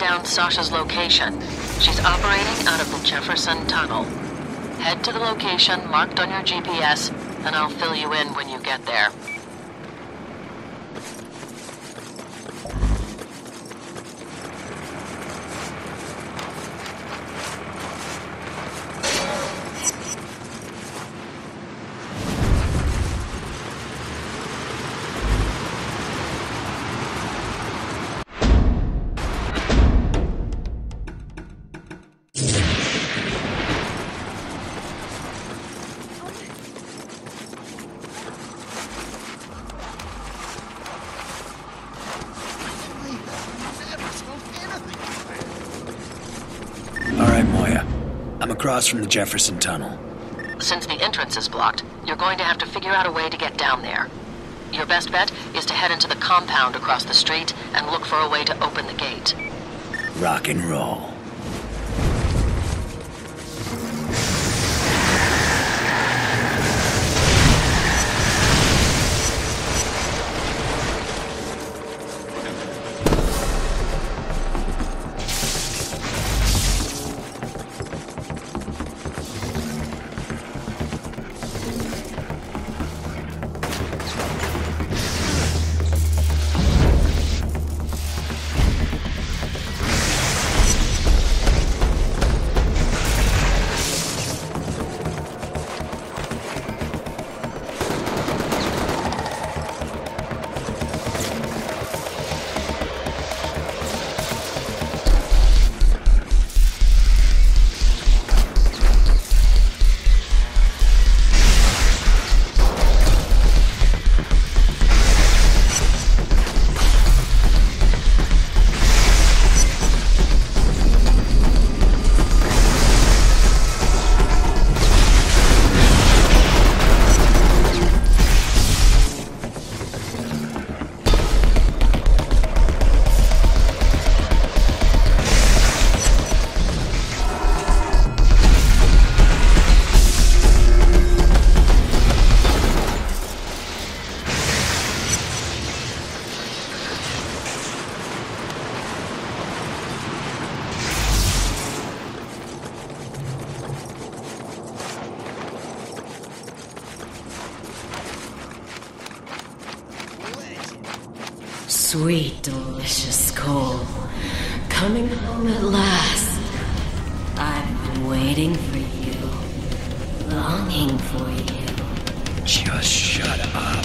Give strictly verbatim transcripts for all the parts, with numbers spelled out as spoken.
down Sasha's location. She's operating out of the Jefferson Tunnel. Head to the location marked on your G P S, and I'll fill you in when you get there. Across from the Jefferson Tunnel. Since the entrance is blocked, you're going to have to figure out a way to get down there. Your best bet is to head into the compound across the street and look for a way to open the gate. Rock and roll. Sweet, delicious coal. Coming home at last. I've been waiting for you. Longing for you. Just shut up.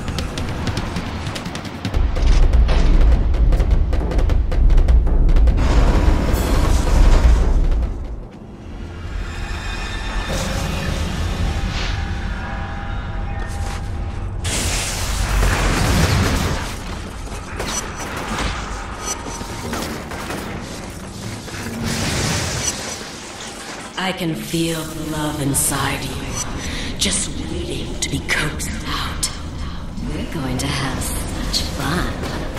I can feel the love inside you, just waiting to be coaxed out. We're going to have such fun.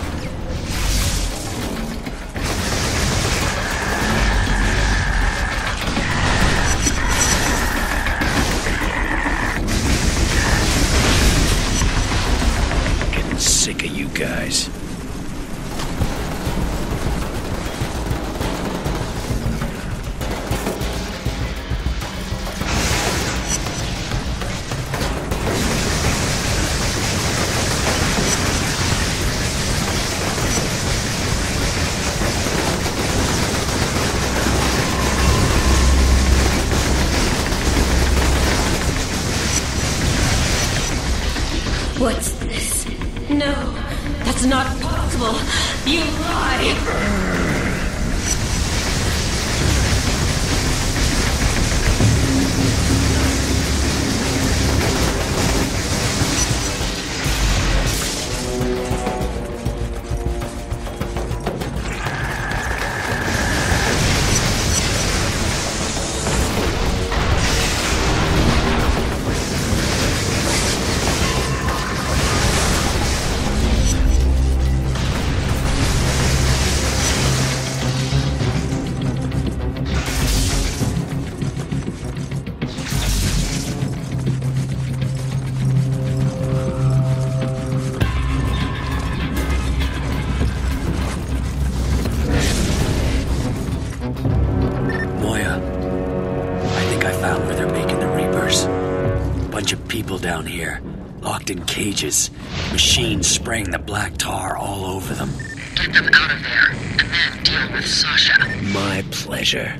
Getting sick of you guys. What's this? No, that's not possible. You lie. here. Locked in cages. Machines spraying the black tar all over them. Get them out of there, and then deal with Sasha. My pleasure.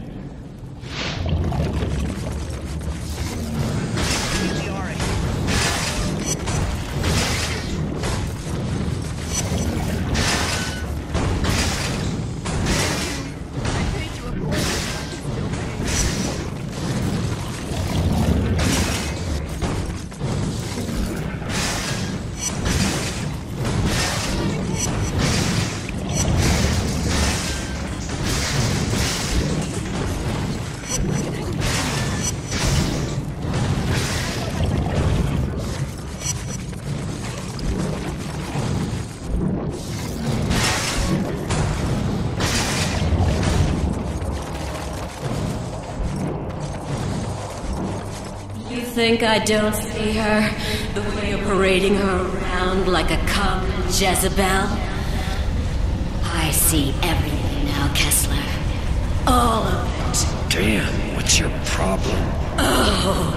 Think I don't see her? The way you're parading her around like a common Jezebel? I see everything now, Kessler. All of it. Damn, what's your problem? Oh.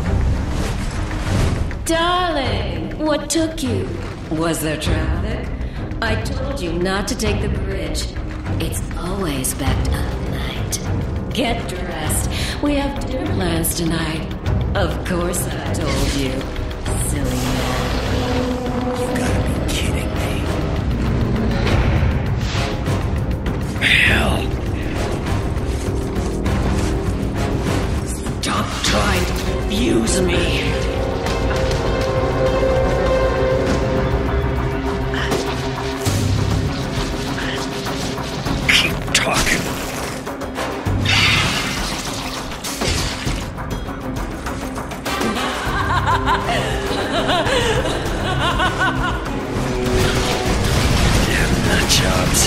Darling, what took you? Was there traffic? I told you not to take the bridge. It's always backed up at night. Get dressed. We have dinner plans tonight. Of course I told you, silly man. You gotta be kidding me. Hell. Stop trying to confuse me. Keep talking. Damn nut jobs.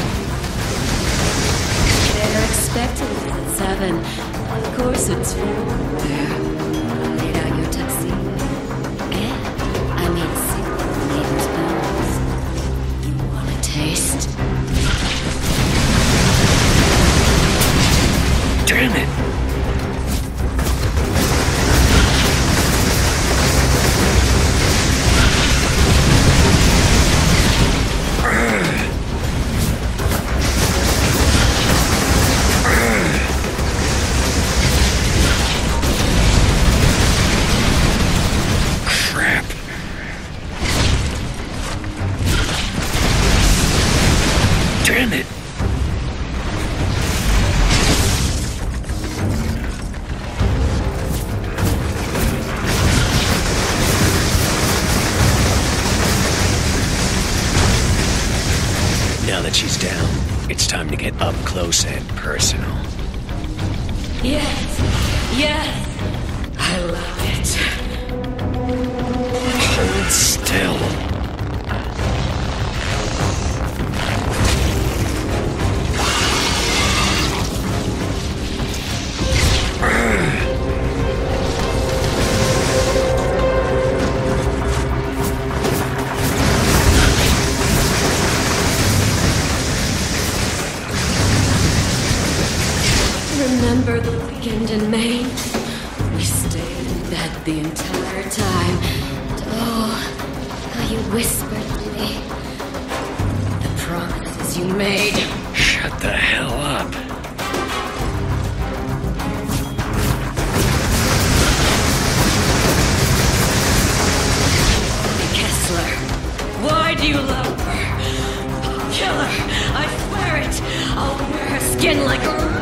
They're expecting us at seven. Of course it's you. There. Laid out your tuxedo. And I made soup for neighbor's bones. You want a taste? Damn it. Damn it! Now that she's down, it's time to get up close and personal. Yes, yes, I love it. Hold still. Remember the weekend in Maine? We stayed in bed the entire time. And oh, how you whispered to me. The promises you made. Shut the hell up. Kessler, why do you love her? Kill her, I swear it. I'll wear her skin like a robe.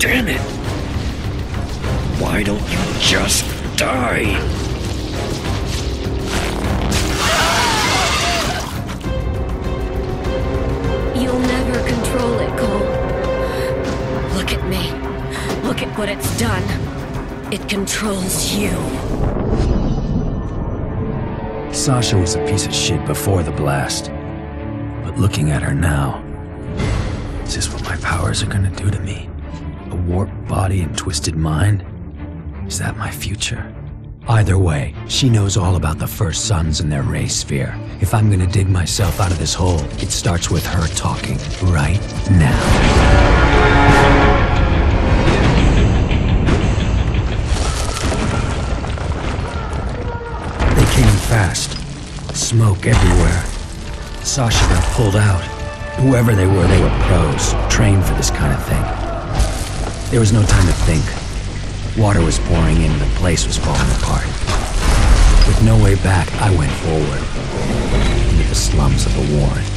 Damn it! Why don't you just die? You'll never control it, Cole. Look at me. Look at what it's done. It controls you. Sasha was a piece of shit before the blast. But looking at her now, is this what my powers are gonna do to me? A warped body and twisted mind? Is that my future? Either way, she knows all about the First Sons and their ray sphere. If I'm gonna dig myself out of this hole, it starts with her talking right now. They came in fast. Smoke everywhere. Sasha got pulled out. Whoever they were, they were pros, trained for this kind of thing. There was no time to think. Water was pouring in and the place was falling apart. With no way back, I went forward, into the slums of the Warren.